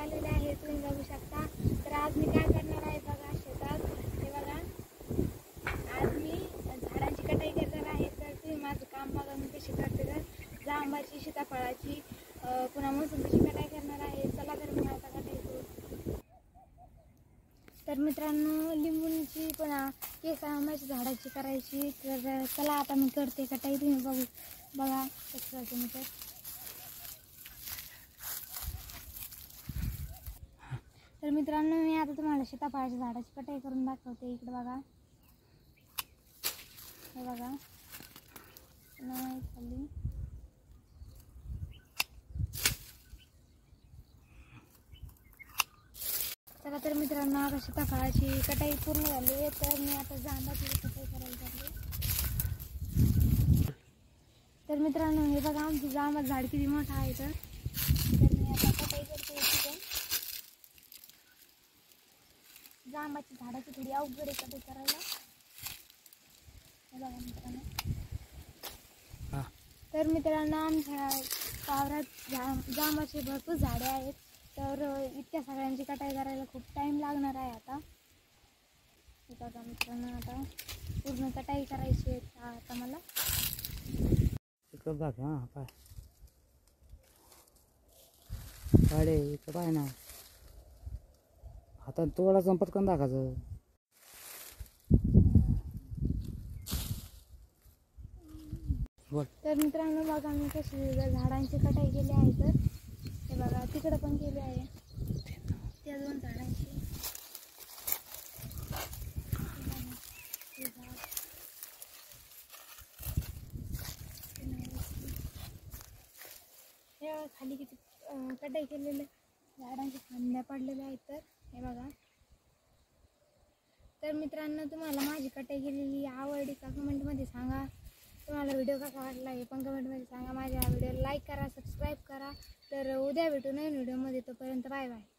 आलेले आहे, तुम्ही बघू शकता। तर आज मी काय करणार आहे बघा शेतात, हे बघा आज मी झाडांची कटाई करणार आहे। तर तुम्ही माझं काम बघा मी कशी करते, तर जांबाची, सीताफळाची, पुन्हा मोसंबीची कटाई करणार आहे। चला तर मी आता कटाई करू। तर मित्रांनो लिंबूची पुन्हा केस आंब्याच्या झाडाची करायची, तर चला आता मी करते कटाई, तुम्ही बघा कसं करते मी। तर मित्रांनो मी आता तुम्हाला सीताफळाच्या झाडाची कटाई करून दाखवते। इकडे बघा, हे बघा खाली। चला तर मित्रांनो आता सीताफळाची कटाई पूर्ण झाली आहे, तर मी आता जांबाची कटाई करायला लागले। तर मित्रांनो हे बघा आमचं जांबाचं झाड किती मोठं आहे, तर मी आता कटाई करते। जांबाची झाडाची थोडी अवघड आहे कटाई करायला, हे बघा मित्रांनो। तर मित्रांनो आमच्या वावरात जांबाचे भरपूर झाडे आहेत, तर इतक्या सगळ्यांची कटाई करायला खूप टाईम लागणार आहे। आता बघा मित्रांनो आता पूर्ण कटाई करायची आहे आता मला। पाय इथं पाय ना, हातात तोडा संपत करून दाखायचं। तर मित्रांनो बघा मी कशी झाडांची कटाई केली आहे, तर हे बघा तिकडे पण केली आहे त्या दोन झाडांची। हे खाली किती कटाई केलेले झाडांच्या फांद्या पडलेल्या आहेत, तर हे बघा। तर मित्रांनो तुम्हाला माझी कटाई केलेली आवडली का कमेंटमध्ये सांगा। तुम्हाला व्हिडिओ कसा वाटला हे पण कमेंटमध्ये सांगा। माझ्या व्हिडिओला लाईक करा, सबस्क्राईब करा। तर उद्या भेटू नवीन व्हिडिओमध्ये, तोपर्यंत बाय बाय।